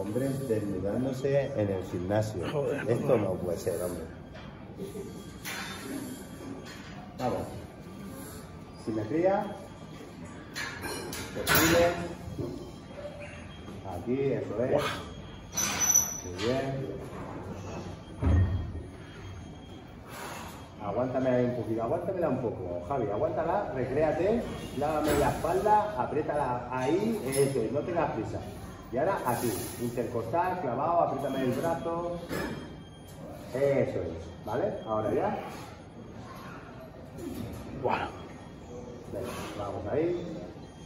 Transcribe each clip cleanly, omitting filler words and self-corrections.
hombres desnudándose en el gimnasio. Joder, esto no puede ser, hombre. Vamos. Simetría. Perfile. Aquí, eso es. Muy bien. Aguántame ahí un poquito, aguántamela un poco, Javi, aguántala, recréate, lávame la espalda, apriétala ahí, eso es, no tengas prisa. Y ahora aquí, intercostal, clavado, apriétame el brazo, eso es, ¿vale? Ahora ya. Bueno. Venga, vamos ahí.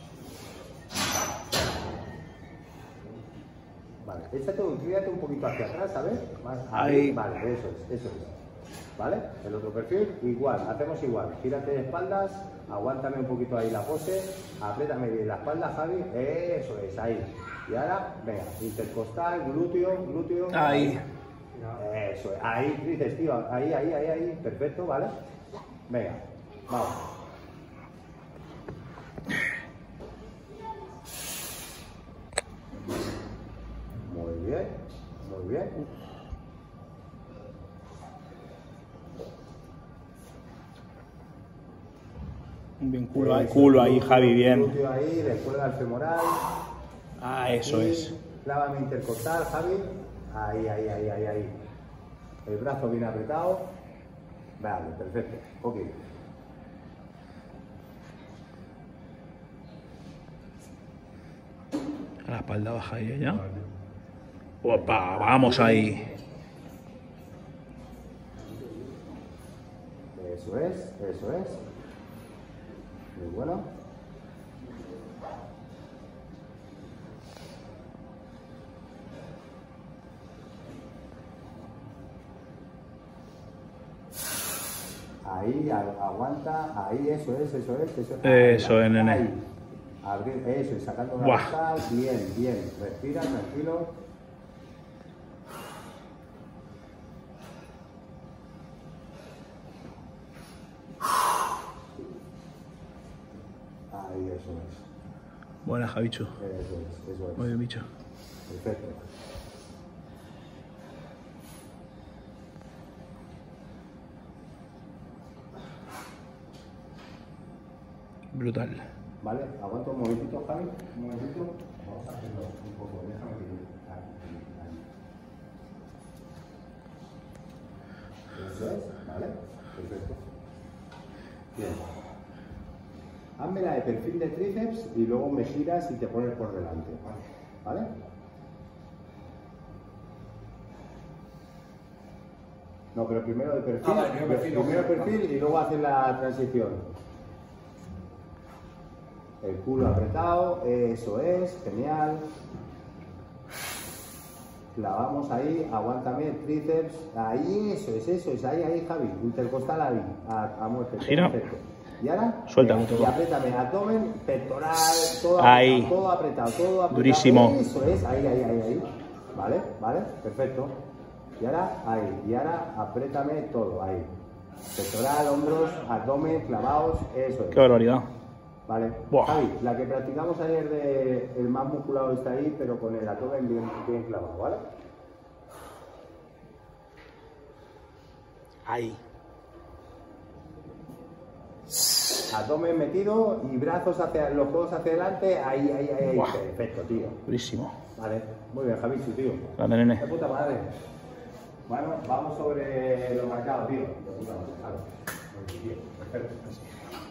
Vale, inclínate un poquito hacia atrás, ¿sabes? Más ahí. Vale, eso es, eso es. ¿Vale? El otro perfil, igual, hacemos igual. Gírate de espaldas, aguántame un poquito ahí la pose, apriétame bien la espalda, Javi, eso es, ahí. Y ahora, venga, intercostal, glúteo. Ahí. Eso es, ahí, tríceps, tío, ahí, perfecto, ¿vale? Venga, vamos. Muy bien. Bien, culo ahí, Javi, bien. Glúteo ahí, descuelga el femoral. Ah, eso es. Clávame intercostal, Javi. Ahí. El brazo bien apretado. Vale, perfecto. Ok. La espalda baja ahí ya. Opa, vamos ahí. Eso es. Muy bueno. Ahí, aguanta, ahí, eso es. Eso es, nene. Ahí. Abrir, eso, y sacando la boca, bien, respira, tranquilo. Ahí, eso es. Buena, Javichu. Eso es. Muy bien, bicho. Perfecto. Brutal. Vale, aguanta un momentito, Javi. Un momentito. Vamos a hacerlo un poco. Déjame que ahí. Eso es, ¿vale? Perfecto. Bien. Hazme la de perfil de tríceps y luego me giras y te pones por delante. ¿Vale? No, pero primero de perfil. Primero perfil y luego haces la transición. El culo apretado, eso es, genial. Clavamos ahí, aguántame, tríceps, ahí, eso es, ahí, Javi, intercostal ahí, a muerte. Gira. Perfecto. Y ahora, Suéltame todo. Y apriétame, abdomen, pectoral, ahí. Todo apretado. Durísimo. Eso es, ahí. Vale, perfecto. Y ahora apriétame todo, ahí. Pectoral, hombros, abdomen, clavados, eso es. Qué barbaridad. Vale. Buah. Javi, la que practicamos ayer de el más musculado está ahí, pero con el abdomen bien clavado, ¿vale? Ahí. Abdomen metido y brazos hacia los codos hacia adelante, ahí. Buah. Perfecto, tío. Durísimo. Vale, muy bien, Javichu, tío. Grande, nene. De puta madre. Bueno, vamos sobre lo marcado, tío. De puta madre, claro. Muy bien, tío. Perfecto.